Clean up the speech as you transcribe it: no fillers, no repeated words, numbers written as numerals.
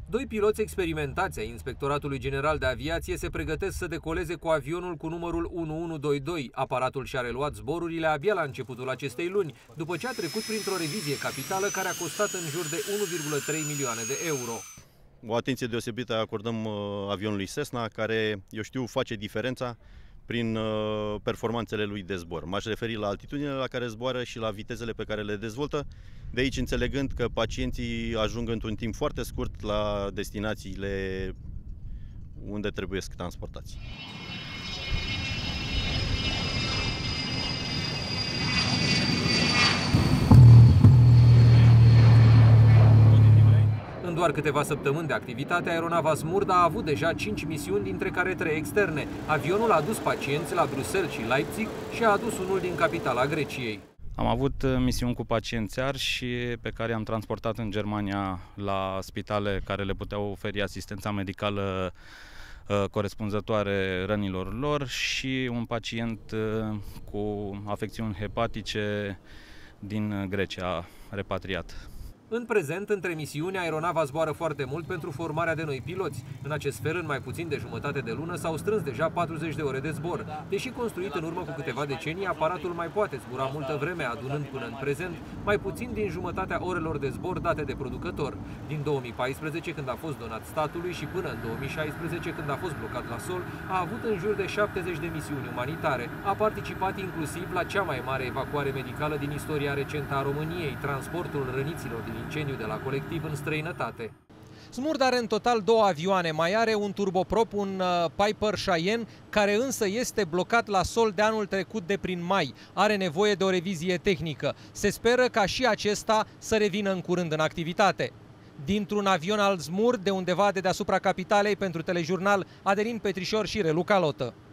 Doi piloți experimentați ai Inspectoratului General de Aviație se pregătesc să decoleze cu avionul cu numărul 1122. Aparatul și-a reluat zborurile abia la începutul acestei luni, după ce a trecut printr-o revizie capitală care a costat în jur de 1,3 milioane de euro. O atenție deosebită acordăm avionului Cessna, care, eu știu, face diferența prin performanțele lui de zbor. M-aș referi la altitudinile la care zboară și la vitezele pe care le dezvoltă, de aici înțelegând că pacienții ajung într-un timp foarte scurt la destinațiile unde trebuie să transportați. În doar câteva săptămâni de activitate, aeronava Smurd a avut deja 5 misiuni, dintre care 3 externe. Avionul a adus pacienți la Bruxelles și Leipzig și a adus unul din capitala Greciei. Am avut misiuni cu pacienți arși pe care i-am transportat în Germania la spitale care le puteau oferi asistența medicală corespunzătoare rănilor lor și un pacient cu afecțiuni hepatice din Grecia repatriat. În prezent, între misiuni, aeronava zboară foarte mult pentru formarea de noi piloți. În acest fel, în mai puțin de jumătate de lună, s-au strâns deja 40 de ore de zbor. Deși construit în urmă cu câteva decenii, aparatul mai poate zbura multă vreme, adunând până în prezent mai puțin din jumătatea orelor de zbor date de producător. Din 2014, când a fost donat statului, și până în 2016, când a fost blocat la sol, a avut în jur de 70 de misiuni umanitare. A participat inclusiv la cea mai mare evacuare medicală din istoria recentă a României, transportul răniților din incendiu de la colectiv în străinătate. Smurd are în total 2 avioane, mai are un turboprop, un Piper Cheyenne, care însă este blocat la sol de anul trecut de prin mai. Are nevoie de o revizie tehnică. Se speră ca și acesta să revină în curând în activitate. Dintr-un avion al Smurd, de undeva de deasupra capitalei, pentru Telejurnal, Adelin Petrișor și Relu Calotă.